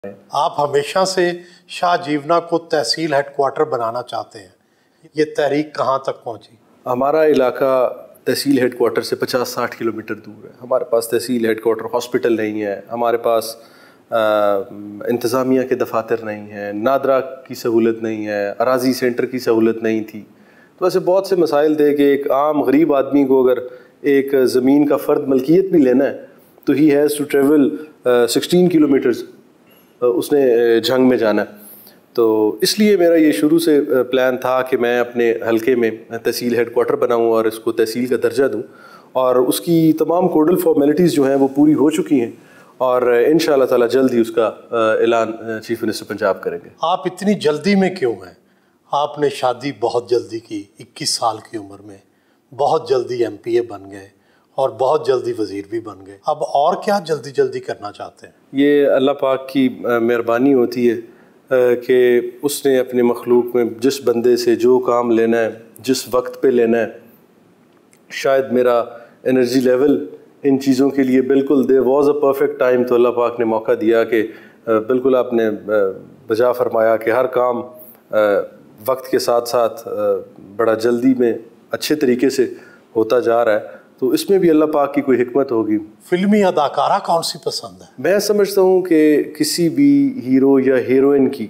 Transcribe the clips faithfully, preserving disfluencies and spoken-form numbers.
आप हमेशा से शाहजीवना को तहसील हेडक्वार्टर बनाना चाहते हैं, ये तहरीक कहाँ तक पहुँची? हमारा इलाका तहसील हेडक्वार्टर से पचास साठ किलोमीटर दूर है। हमारे पास तहसील हेडक्वार्टर हॉस्पिटल नहीं है, हमारे पास इंतज़ामिया के दफातर नहीं हैं, नादरा की सहूलत नहीं है, अराजी सेंटर की सहूलत नहीं थी। तो ऐसे बहुत से मसाइल थे कि एक आम गरीब आदमी को अगर एक ज़मीन का फ़र्द मलकियत भी लेना है तो ही has to travel sixteen kilometres, उसने झंग में जाना है। तो इसलिए मेरा ये शुरू से प्लान था कि मैं अपने हलके में तहसील हेडक्वार्टर बनाऊँ और इसको तहसील का दर्जा दूँ, और उसकी तमाम कोडल फॉर्मेलिटीज़ जो हैं वो पूरी हो चुकी हैं और इंशाअल्लाह ताला जल्द ही उसका ऐलान चीफ मिनिस्टर पंजाब करेंगे। आप इतनी जल्दी में क्यों हैं? आपने शादी बहुत जल्दी की, इक्कीस साल की उम्र में बहुत जल्दी एम पी ए बन गए और बहुत जल्दी वज़ीर भी बन गए। अब और क्या जल्दी जल्दी करना चाहते हैं? ये अल्लाह पाक की मेहरबानी होती है कि उसने अपने मखलूक में जिस बंदे से जो काम लेना है, जिस वक्त पे लेना है, शायद मेरा एनर्जी लेवल इन चीज़ों के लिए बिल्कुल they was a perfect time, तो अल्लाह पाक ने मौका दिया कि बिल्कुल आपने बजा फरमाया कि हर काम वक्त के साथ साथ बड़ा जल्दी में अच्छे तरीके से होता जा रहा है। तो इसमें भी अल्लाह पाक की कोई हिकमत होगी। फिल्मी अदाकारा कौन सी पसंद है? मैं समझता हूँ कि किसी भी हीरो या हीरोइन की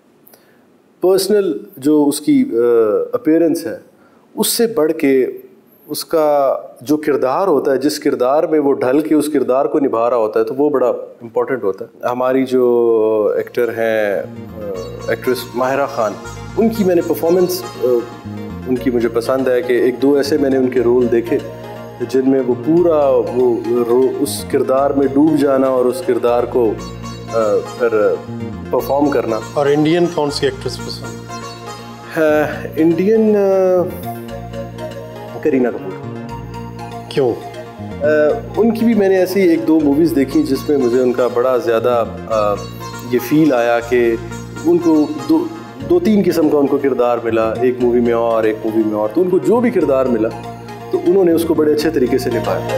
पर्सनल जो उसकी अपीयरेंस है उससे बढ़ के उसका जो किरदार होता है, जिस किरदार में वो ढल के उस किरदार को निभा रहा होता है, तो वो बड़ा इम्पोर्टेंट होता है। हमारी जो एक्टर हैं, एक्ट्रेस माहिरा खान, उनकी मैंने परफॉर्मेंस उनकी मुझे पसंद है कि एक दो ऐसे मैंने उनके रोल देखे जिनमें वो पूरा वो उस किरदार में डूब जाना और उस किरदार को फिर परफॉर्म करना। और इंडियन कौन सी एक्ट्रेस पसंद है? इंडियन करीना कपूर। क्यों? आ, उनकी भी मैंने ऐसी एक दो मूवीज़ देखी जिसमें मुझे उनका बड़ा ज़्यादा ये फील आया कि उनको दो दो तीन किस्म का उनको किरदार मिला, एक मूवी में और एक मूवी में और, तो उनको जो भी किरदार मिला तो उन्होंने उसको बड़े अच्छे तरीके से निभाया।